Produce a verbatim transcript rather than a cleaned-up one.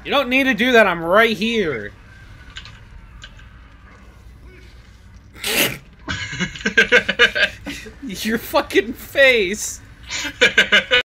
You don't need to do that, I'm right here. Your fucking face.